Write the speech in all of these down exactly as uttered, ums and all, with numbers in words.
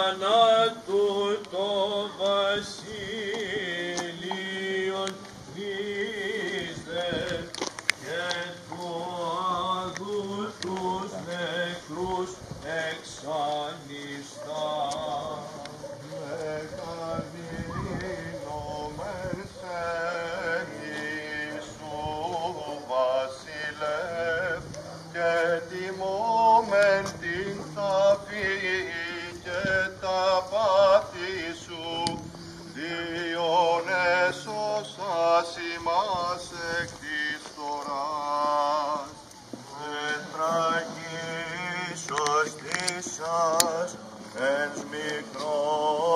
θανάτου το βασίλειον δίστε και του άδου τους νεκρούς εξανιστά. Μεγαλύνομεν σε Ιησού βασιλεύ και τιμώμεν την ταφή και τα πάθη σου, Διόν έσωσας ημάς εκ της φθοράς. Τετραγήσος της σας εν μικρό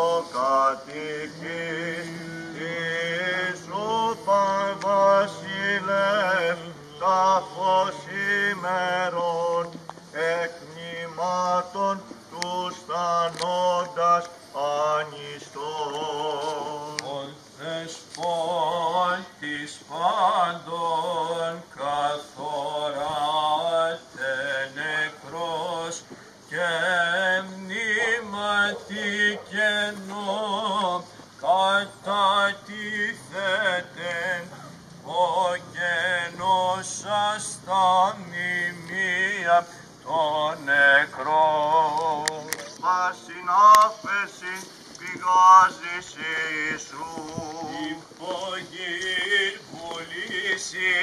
κατοικήσω βασιλεύ τάφος ημερών εκ μνημάτων του στανόντας ανιστών. Ο Δεσπότης πάντων καθοράται νεκρός και μνήματι κενό κατατίθεται ο κενός σας τα μνημεία των νεκρών. Πάσιν άφεσιν πηγάζεις Ιησού. Υπογείρ πουλήσει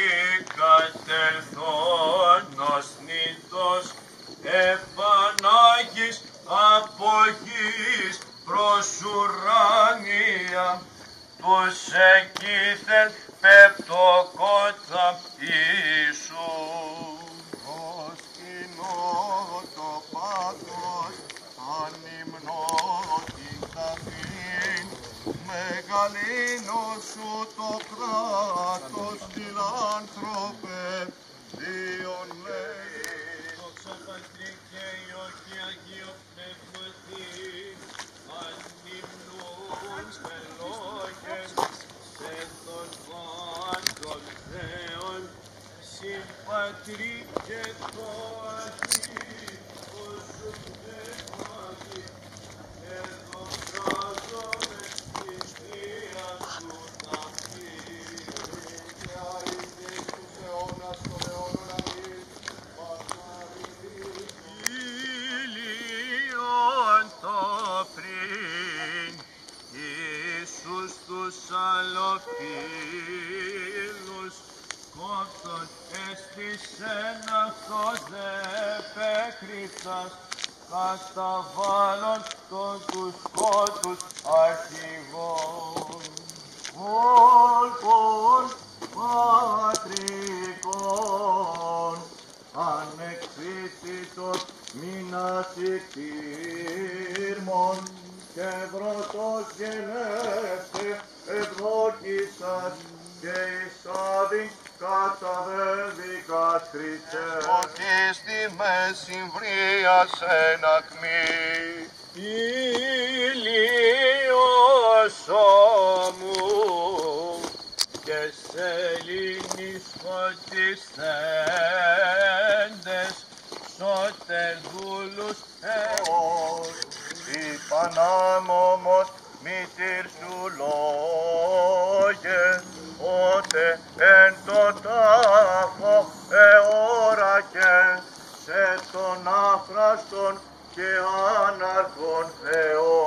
κατελθόν ως νύτος επανάγεις από γης προς ουράνια τους εκείθεν πεπτοκότα Ιησού. Ως κοινό το πάθος ανυμνώ την ταφήν, μεγαλύνω σου το κράτος φιλάνθρωπε, Διόν λέει. Δόξα Πατρί και Υιό και Αγίο Πνεύματι, ανυμνούν στελόγες σε τον πάντων Θεόν, συν Πατρί και το Αγίο σου Πνεύματι, και δοξάζομαι στην Θεία σου ταφή. Και αρρύθμις τους αιώνας των αιώνων αμήν. Ήλιον το πριν, Ιησούς τους αλλοφύλους, κόπτον έστησεν αυτός δε πέκριτσας, καταβάλλον τον τους σκότους αρχηγών. Όλπον πατρικών, ανεξήτητος μήνας ικτήρμων, και βρωτός γενέστε ευδόκησας, και εισάδει καταβέβηκας Χριστέ. Ότι στη μέση βρίας εν ακμή. Ηλίος όμου και σελήνης φωτισθέντες, σώτερ δούλους Ως υπανάμωμος μητήρ σου λόγε, ότε εν το τάφο εώρακε σε τον άφραστον και άναρχον Θεό.